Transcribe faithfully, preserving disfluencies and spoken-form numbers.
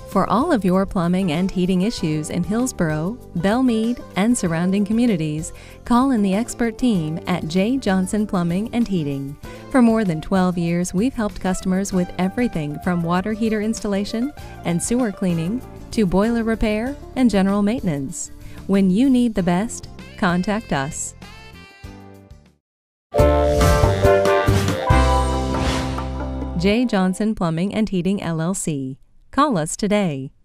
For all of your plumbing and heating issues in Hillsborough, Belle, Mead, and surrounding communities, call in the expert team at J. Johnson Plumbing and Heating. For more than twelve years, we've helped customers with everything from water heater installation and sewer cleaning to boiler repair and general maintenance. When you need the best, contact us. J. Johnson Plumbing and Heating, L L C. Call us today.